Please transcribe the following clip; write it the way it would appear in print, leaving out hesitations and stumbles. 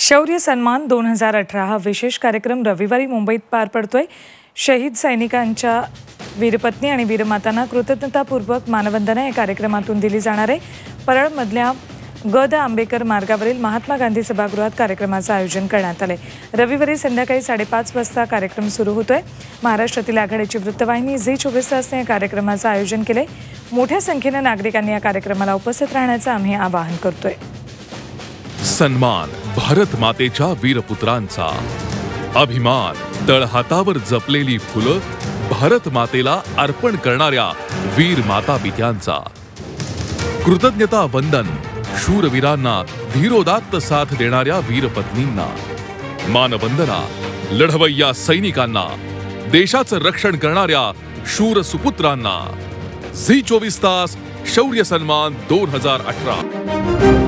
शौर्य सन्मान 2018 हा विशेष कार्यक्रम रविवारी मुंबईत पार पडतोय। शहीद सैनिकांच्या वीरपत्नी आणि वीरमातांना कृतज्ञतापूर्वक मानवंदना या कार्यक्रमातून दिली जाणार आहे। परळमधल्या ग. आंबेडकर मार्गावरील महात्मा गांधी सभागृहात कार्यक्रमाचं आयोजन करण्यात आले। रविवारी संध्याकाळी 5:30 वाजता कार्यक्रम सुरू होतोय। महाराष्ट्रातील आघाडीची वृत्तवाहिनी झी 24 तासने या कार्यक्रमाचं आयोजन केले। मोठ्या संख्येने नागरिकांनी या कार्यक्रमाला उपस्थित राहण्याचं आम्ही आवाहन करतोय। सन्मान भारत मातेच्या वीरपुत्रांचा, अभिमान तळहातावर जपलेली फुलं भारत मातेला अर्पण करणाऱ्या वीर माता पित्यांचा, कृतज्ञता वंदन शूरवीरांना धीरोदात्त साथ देणाऱ्या वीरपत्नींना, मानवंदना लढवय्या सैनिकांना, देशाचं रक्षण करणाऱ्या शूर सुपुत्रांना। झी 24 तास शौर्य सन्मान 2018।